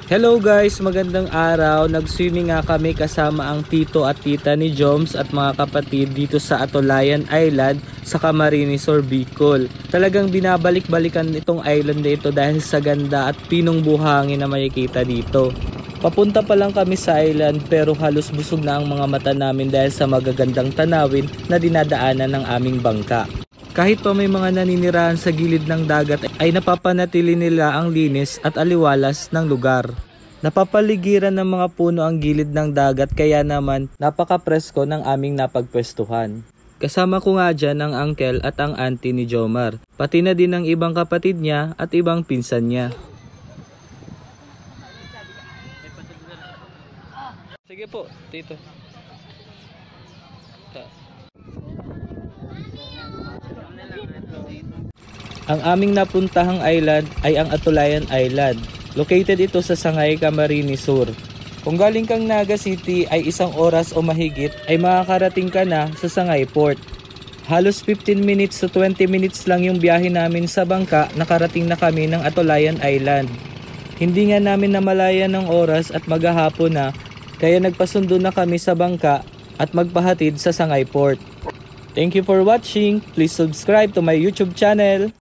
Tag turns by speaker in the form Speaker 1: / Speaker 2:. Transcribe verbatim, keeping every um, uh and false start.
Speaker 1: Hello guys, magandang araw. Nag-swimming nga kami kasama ang tito at tita ni Joms at mga kapatid dito sa Atulayan Island sa Camarines Sur, Bicol. Talagang binabalik-balikan itong island na ito dahil sa ganda at pinong buhangin na makikita dito. Papunta pa lang kami sa island pero halos busog na ang mga mata namin dahil sa magagandang tanawin na dinadaanan ng aming bangka. Kahit pa may mga naninirahan sa gilid ng dagat ay napapanatili nila ang linis at aliwalas ng lugar. Napapaligiran ng mga puno ang gilid ng dagat kaya naman napaka-presko ng aming napagpwestuhan. Kasama ko nga dyan ang uncle at ang auntie ni Jomar, pati na din ang ibang kapatid niya at ibang pinsan niya. Sige po, tito. Ang aming napuntahang island ay ang Atulayan Island. Located ito sa Sangay, Camarines Sur. Kung galing kang Naga City ay isang oras o mahigit ay makakarating ka na sa Sangay Port. Halos fifteen minutes to twenty minutes lang yung biyahe namin sa bangka, nakarating na kami ng Atulayan Island. Hindi nga namin namalayan ng oras at maghahapon na, kaya nagpasundo na kami sa bangka at magpahatid sa Sangay Port. Thank you for watching. Please subscribe to my YouTube channel.